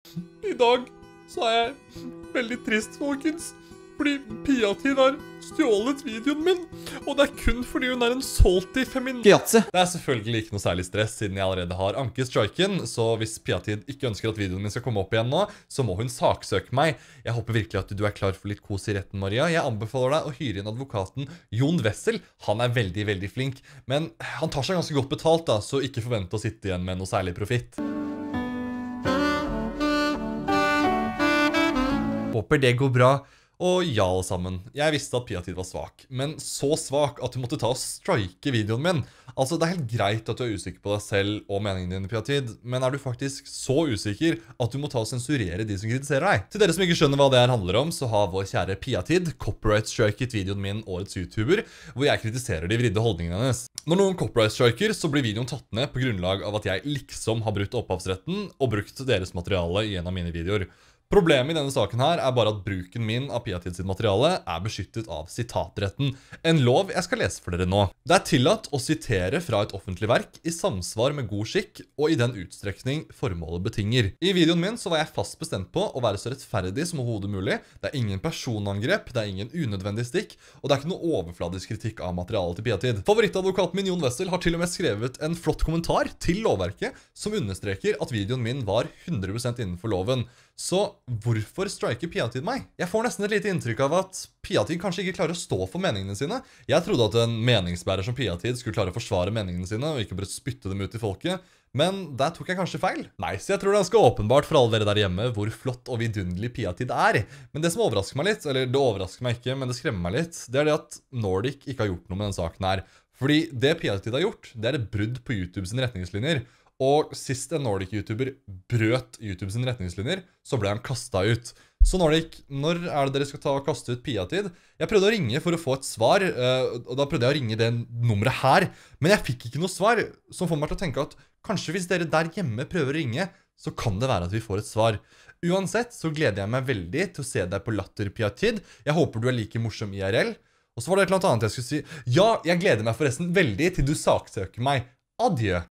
I dag så er jeg veldig trist, folkens. Fordi Pia-Tid har stjålet videoen min, og det er kun fordi hun er en salty feminist. Gyatse. Det er selvfølgelig ikke noe særlig stress, siden jeg allerede har anket striken, så hvis Pia-Tid ikke ønsker at videoen min skal komme opp igjen nå, så må hun saksøke meg. Jeg håper virkelig at du er klar for litt kos i retten, Maria. Jeg anbefaler deg å hyre inn advokaten Jon Wessel. Han er veldig, veldig flink, men han tar seg ganske godt betalt da, så ikke forvent å sitte igjen med noe særlig profitt. Håper det går bra. Og ja, alle sammen. Jeg visste at Pia-Tid var svak, men så svak at du måtte ta og strike videoen min. Altså, det er helt greit at du er usikker på deg selv og meningen din, Pia-Tid, men er du faktisk så usikker at du må ta og sensurere de som kritiserer deg? Til dere som ikke skjønner hva det her handler om, så har vår kjære Pia-Tid copyright-striket videoen min Årets YouTuber, hvor jeg kritiserer de vridde holdningene hennes. Når noen copyright-striker, så blir videoen tatt ned på grunnlag av at jeg liksom har brutt opphavsretten og brukt deres materiale i en av mine videoer. Problemet i denne saken her er bare at bruken min av Pia-Tid sitt materiale er beskyttet av sitatretten. En lov jeg skal lese for dere nå. Det er tillatt å sitere fra et offentlig verk i samsvar med god skikk og i den utstrekning formålet betinger. I videoen min så var jeg fast bestemt på å være så rettferdig som overhodet mulig. Det er ingen personangrep, det er ingen unødvendig stikk, og det er ikke noe overfladisk kritikk av materialet til Pia-Tid. Favorittadvokaten min Jon Wessel har til og med skrevet en flott kommentar til lovverket som understreker at videoen min var 100% innenfor loven. Så hvorfor striker Pia-Tid meg? Jeg får nesten et lite inntrykk av at Pia-Tid kanskje ikke klarer å stå for meningene sine. Jeg trodde at en meningsbærer som Pia-Tid skulle klare å forsvare meningene sine, og ikke bare spytte dem ut i folket. Men der tok jeg kanskje feil. Nei, så jeg tror det er ganske åpenbart for alle dere der hjemme hvor flott og vidunderlig Pia-Tid er. Men det som overrasker meg litt, eller det overrasker meg ikke, men det skremmer meg litt, det er det at Nordic ikke har gjort noe med den saken her. Fordi det Pia-Tid har gjort, det er et brudd på YouTube sine retningslinjer. Og sist en Nordic-YouTuber brøt YouTube sine retningslinjer, så ble han kastet ut. Så Nordic, når er det dere skal ta og kaste ut Pia-Tid? Jeg prøvde å ringe for å få et svar, og da prøvde jeg å ringe det nummeret her. Men jeg fikk ikke noe svar, som får meg til å tenke at kanskje hvis dere der hjemme prøver å ringe, så kan det være at vi får et svar. Uansett så gleder jeg meg veldig til å se deg på Latter, Pia-Tid. Jeg håper du er like morsom IRL. Og så var det et eller annet jeg skulle si. Ja, jeg gleder meg forresten veldig til du saksøker meg. Adjø.